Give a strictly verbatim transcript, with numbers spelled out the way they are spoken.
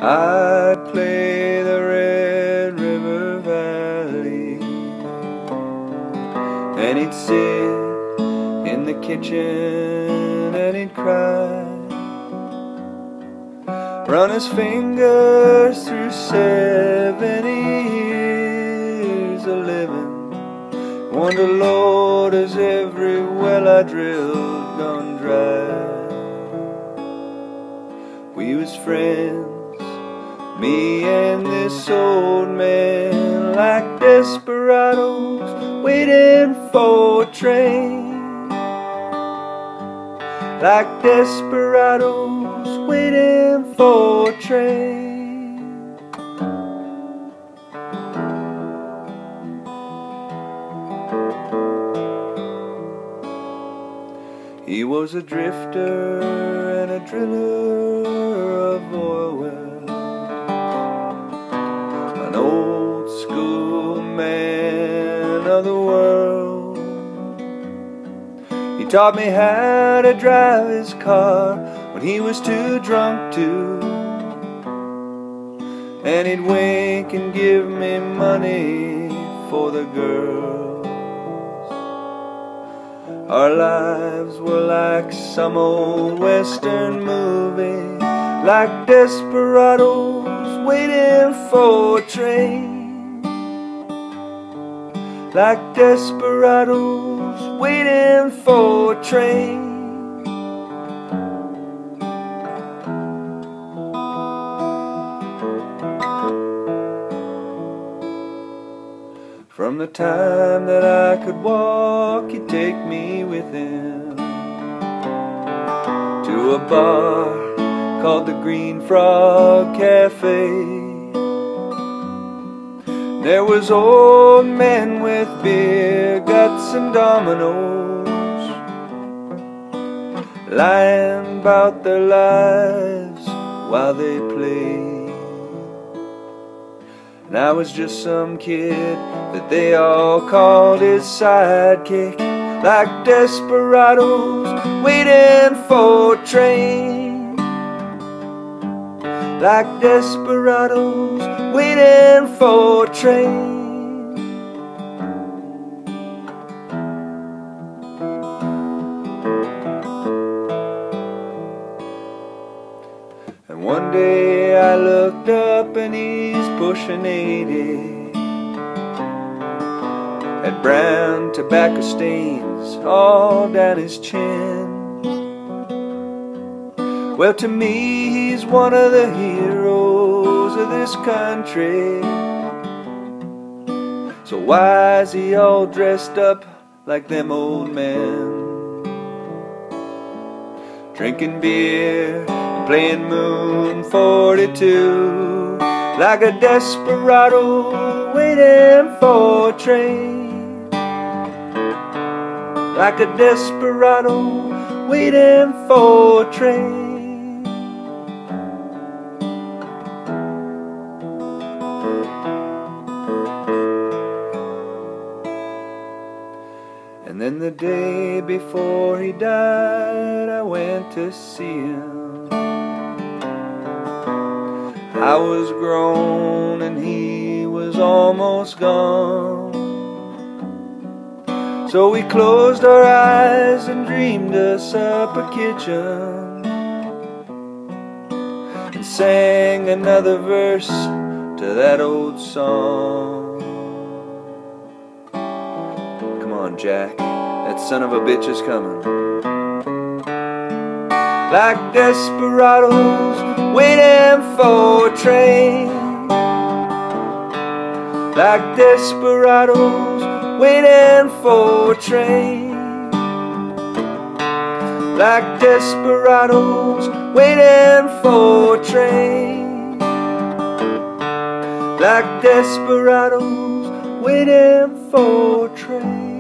I'd play the Red River Valley, and he'd sit in the kitchen and he'd cry, run his fingers through seventy years of living, wonder, Lord, is every well I drilled gone dry? We was friends, me and this old man, like desperados waiting for a train, like desperados waiting for a train. He was a drifter and a driller of oil wells, an old school man of the world. He taught me how to drive his car when he was too drunk to, and he'd wink and give me money for the girls. Our lives were like some old western movie, like desperados waiting for a train, like desperados waiting for a train. From the time that I could walk, he'd take me with him to a bar called the Green Frog Cafe. There was old men with beer guts and dominoes, lying about their lives while they played. And I was just some kid that they all called his sidekick, like desperados waiting for a train, like desperados waiting for a train. And one day I looked up and he's pushing eighty, had brown tobacco stains all down his chin. Well, to me he's one of the heroes of this country, so why is he all dressed up like them old men, drinking beer and playing Moon forty-two, like a desperado waiting for a train, like a desperado waiting for a train. And then the day before he died, I went to see him. I was grown and he was almost gone, so we closed our eyes and dreamed us up a kitchen, and sang another verse to that old song. Come on, Jack, that son of a bitch is coming. Like desperados waiting for a train, like desperados waiting for a train, like desperados waiting for a train, like desperados waiting for a train.